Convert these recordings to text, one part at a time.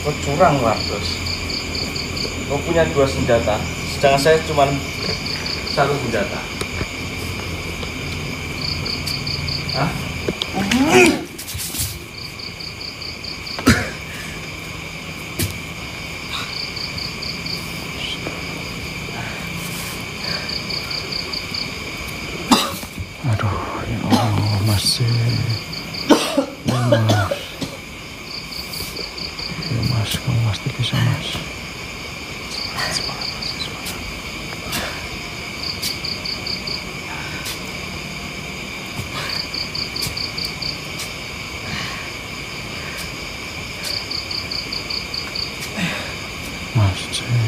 Kau curang, Wardos. Kau punya 2 senjata, sedangkan saya cuma 1 senjata. Hah? Aduh, ya Allah, masih. Ya Mas. Ya Mas, kamu pasti bisa Mas. Semangat, Mas. Semangat. Mas,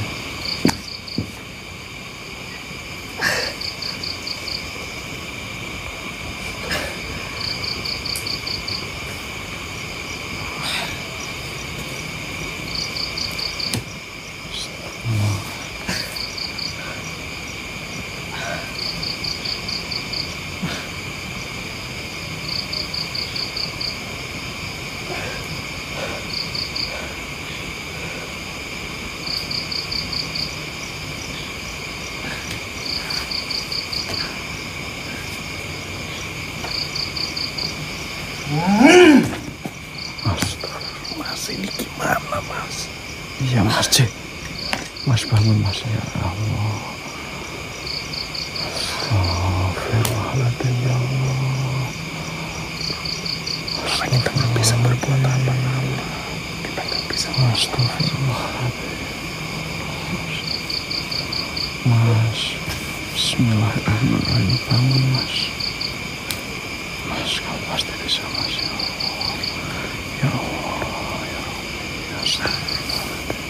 Mas, ini gimana Mas? Iya Mas, Mas bangun Mas, ya Allah. Astagfirullahaladzim, ya Allah. Kita nggak bisa berbuat apa-apa. Kita nggak bisa. Astagfirullahaladzim. Mas, Bismillahirrahmanirrahim. Bangun Mas. Mas, kamu pasti bisa Mas, ya Allah. Ya Allah, ya Rabbi, ya Astagfirullahaladzim.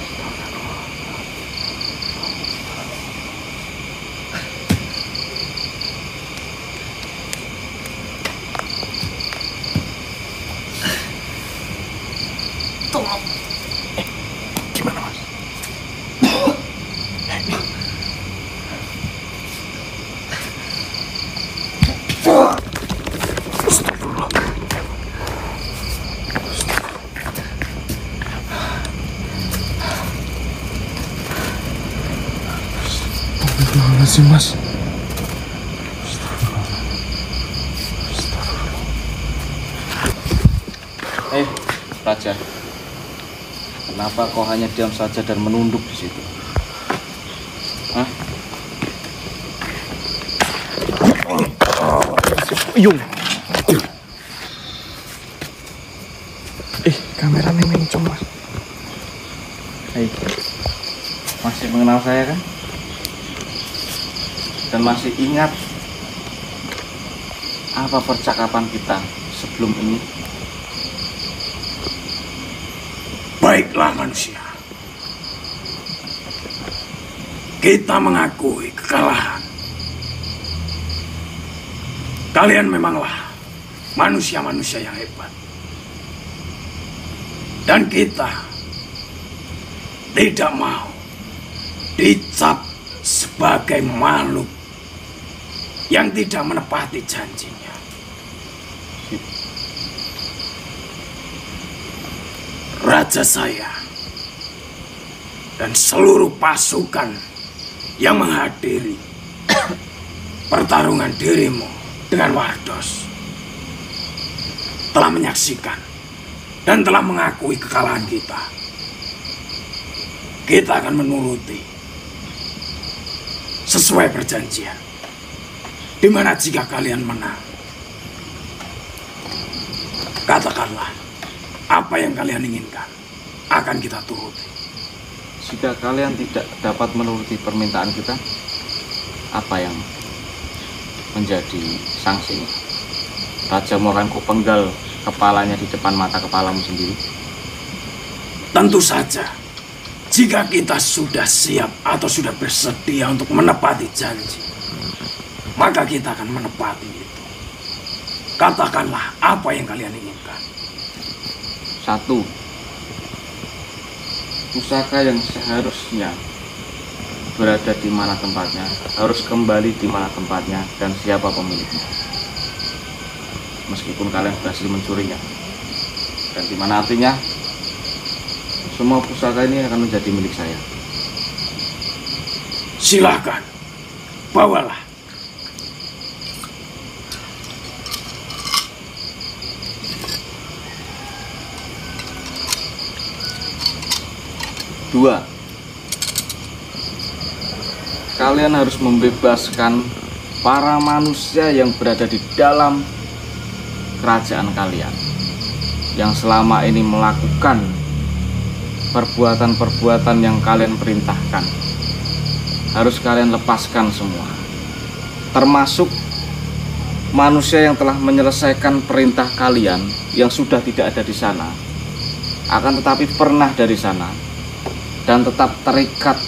Tolong. Gimana Mas? Astagfirullah. Astagfirullahaladzim Mas. Raja, kenapa kau hanya diam saja dan menunduk di situ? Hah? Yung. Kameranya mencong Mas. Hei, masih mengenal saya kan? Dan masih ingat apa percakapan kita sebelum ini? Baiklah manusia, kita mengakui kekalahan. Kalian memanglah manusia-manusia yang hebat. Dan kita tidak mau dicap sebagai makhluk yang tidak menepati janjinya. Raja saya dan seluruh pasukan yang menghadiri pertarungan dirimu dengan Wardos telah menyaksikan dan telah mengakui kekalahan kita. Kita akan menuruti sesuai perjanjian, di mana jika kalian menang, katakanlah apa yang kalian inginkan akan kita turuti. Jika kalian tidak dapat menuruti permintaan kita, apa yang menjadi sanksinya? Raja mau ku penggal kepalanya di depan mata kepalamu sendiri? Tentu saja, jika kita sudah siap atau sudah bersedia untuk menepati janji, maka kita akan menepati itu. Katakanlah apa yang kalian inginkan. 1. Pusaka yang seharusnya berada di mana tempatnya harus kembali di mana tempatnya dan siapa pemiliknya. Meskipun kalian berhasil mencurinya. Dan di mana artinya semua pusaka ini akan menjadi milik saya. Silakan, bawalah. Dua, kalian harus membebaskan para manusia yang berada di dalam kerajaan kalian, yang selama ini melakukan perbuatan-perbuatan yang kalian perintahkan. Harus kalian lepaskan semua, termasuk manusia yang telah menyelesaikan perintah kalian yang sudah tidak ada di sana, akan tetapi pernah dari sana dan tetap terikat,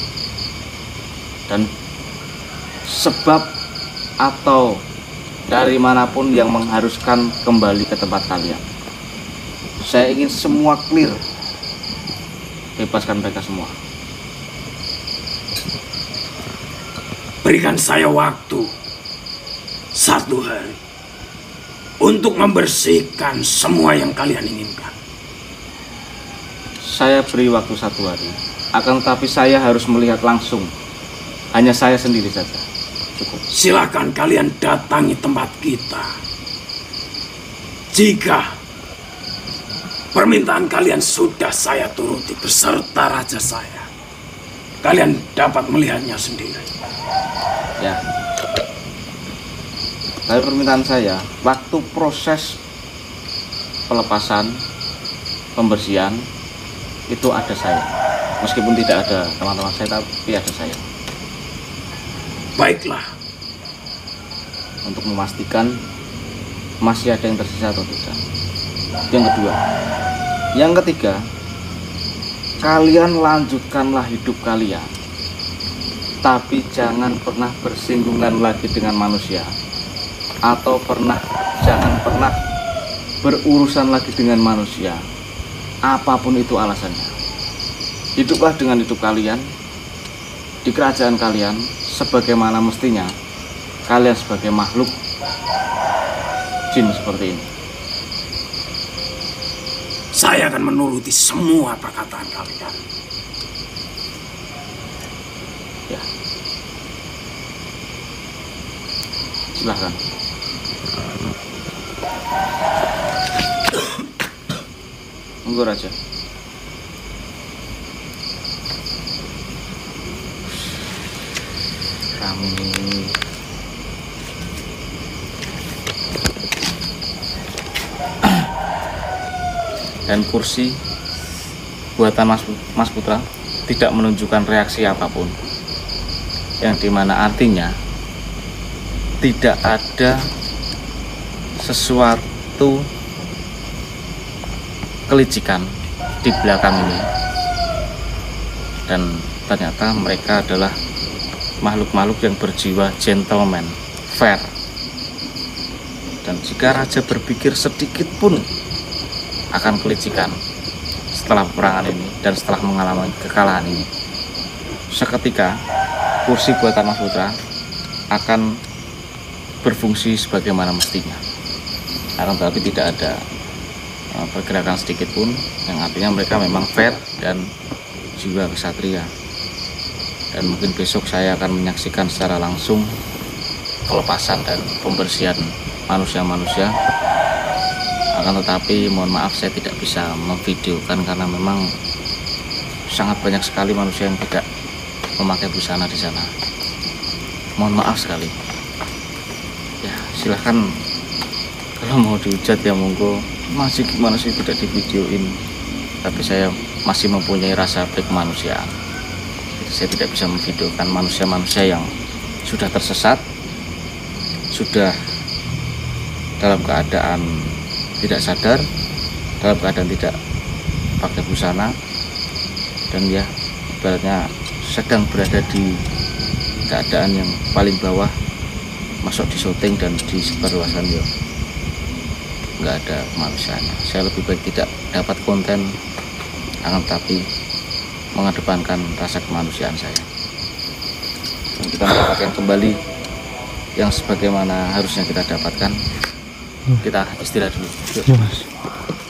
dan sebab atau dari manapun yang mengharuskan kembali ke tempat kalian. Saya ingin semua clear. Bebaskan mereka semua. Berikan saya waktu 1 hari untuk membersihkan semua yang kalian inginkan. Saya beri waktu 1 hari, akan tetapi saya harus melihat langsung. Hanya saya sendiri saja. Cukup. Silakan kalian datangi tempat kita. Jika permintaan kalian sudah saya turuti beserta raja saya, kalian dapat melihatnya sendiri. Ya. Dari permintaan saya, waktu proses pelepasan, pembersihan, itu ada saya. Meskipun tidak ada teman-teman saya, tapi ada saya. Baiklah. Untuk memastikan masih ada yang tersisa atau tidak. Yang kedua. Yang ketiga, kalian lanjutkanlah hidup kalian, tapi jangan pernah bersinggungan lagi dengan manusia, atau jangan pernah berurusan lagi dengan manusia, apapun itu alasannya. Hiduplah dengan hidup kalian di kerajaan kalian sebagaimana mestinya kalian sebagai makhluk jin seperti ini. Saya akan menuruti semua perkataan kalian. Ya. Silahkan. Monggo Raja. Kami dan kursi buatan Mas Putra tidak menunjukkan reaksi apapun, yang dimana artinya tidak ada sesuatu kelicikan di belakang ini, dan ternyata mereka adalah makhluk-makhluk yang berjiwa gentleman, fair. Dan jika raja berpikir sedikit pun akan kelicikan setelah peperangan ini dan setelah mengalami kekalahan ini, seketika kursi buatan Mas Putra akan berfungsi sebagaimana mestinya. Akan tetapi tidak ada pergerakan sedikit pun, yang artinya mereka memang fair dan jiwa kesatria. Dan mungkin besok saya akan menyaksikan secara langsung pelepasan dan pembersihan manusia-manusia. Akan tetapi mohon maaf saya tidak bisa memvideokan karena memang sangat banyak sekali manusia yang tidak memakai busana di sana. Mohon maaf sekali. Ya silahkan kalau mau dihujat ya monggo. Masih gimana sih tidak divideoin? Tapi saya masih mempunyai rasa kemanusiaan. Saya tidak bisa memvideokan manusia-manusia yang sudah tersesat, sudah dalam keadaan tidak sadar, dalam keadaan tidak pakai busana, dan ya ibaratnya sedang berada di keadaan yang paling bawah, masuk di syuting dan disebarluaskan, ya nggak ada kemanusiaannya. Saya lebih baik tidak dapat konten, akan tapi mengedepankan rasa kemanusiaan saya. Dan kita mendapatkan kembali yang sebagaimana harusnya kita dapatkan. Kita istirahat dulu. Ya, Mas.